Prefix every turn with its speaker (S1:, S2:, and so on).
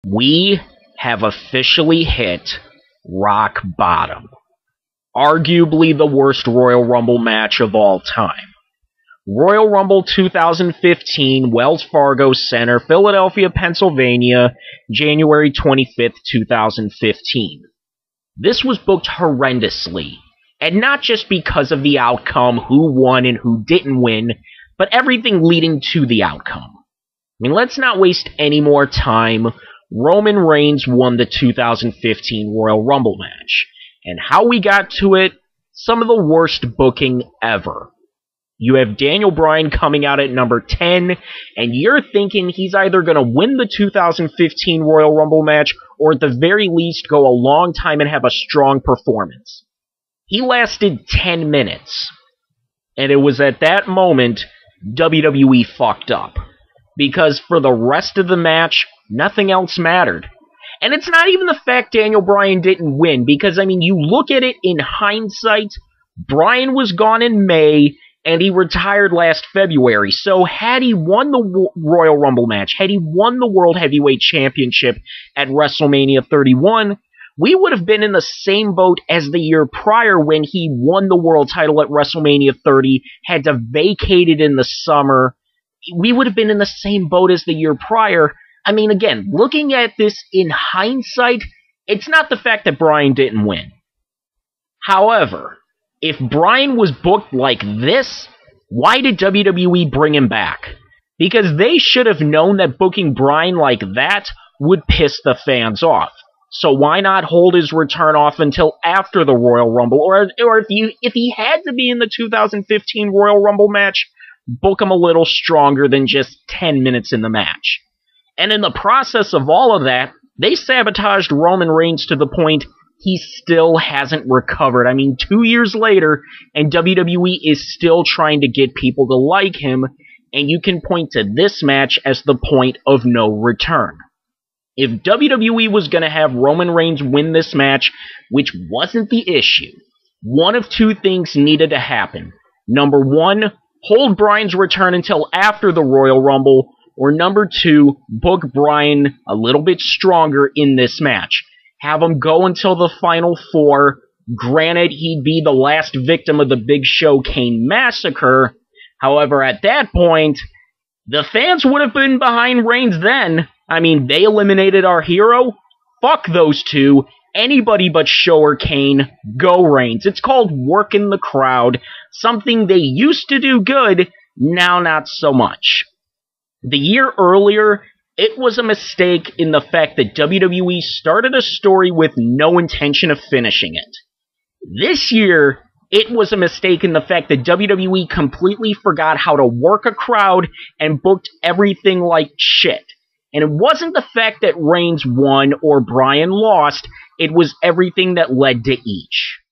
S1: We have officially hit rock bottom. Arguably the worst Royal Rumble match of all time. Royal Rumble 2015, Wells Fargo Center, Philadelphia, Pennsylvania, January 25th, 2015. This was booked horrendously, and not just because of the outcome, who won and who didn't win, but everything leading to the outcome. Let's not waste any more time. Roman Reigns won the 2015 Royal Rumble match. And how we got to it, some of the worst booking ever. You have Daniel Bryan coming out at number 10, and you're thinking he's either going to win the 2015 Royal Rumble match, or at the very least go a long time and have a strong performance. He lasted 10 minutes. And it was at that moment WWE fucked up. Because for the rest of the match, nothing else mattered. And it's not even the fact Daniel Bryan didn't win, because, you look at it in hindsight, Bryan was gone in May, and he retired last February. So had he won the Royal Rumble match, had he won the World Heavyweight Championship at WrestleMania 31, we would have been in the same boat as the year prior when he won the world title at WrestleMania 30, had to vacate it in the summer. We would have been in the same boat as the year prior. Again, looking at this in hindsight, it's not the fact that Bryan didn't win. However, if Bryan was booked like this, why did WWE bring him back? Because they should have known that booking Bryan like that would piss the fans off. So why not hold his return off until after the Royal Rumble? Or if he had to be in the 2015 Royal Rumble match, book him a little stronger than just 10 minutes in the match. And in the process of all of that, they sabotaged Roman Reigns to the point he still hasn't recovered. 2 years later, and WWE is still trying to get people to like him, and you can point to this match as the point of no return. If WWE was going to have Roman Reigns win this match, which wasn't the issue, one of two things needed to happen. Number one, hold Bryan's return until after the Royal Rumble, or number two, book Bryan a little bit stronger in this match. Have him go until the Final Four. Granted, he'd be the last victim of the Big Show Kane massacre. However, at that point, the fans would have been behind Reigns then. They eliminated our hero. Fuck those two. Anybody but Show or Kane. Go Reigns. It's called working the crowd. Something they used to do good, now not so much. The year earlier, it was a mistake in the fact that WWE started a story with no intention of finishing it. This year, it was a mistake in the fact that WWE completely forgot how to work a crowd and booked everything like shit. And it wasn't the fact that Reigns won or Bryan lost, it was everything that led to each.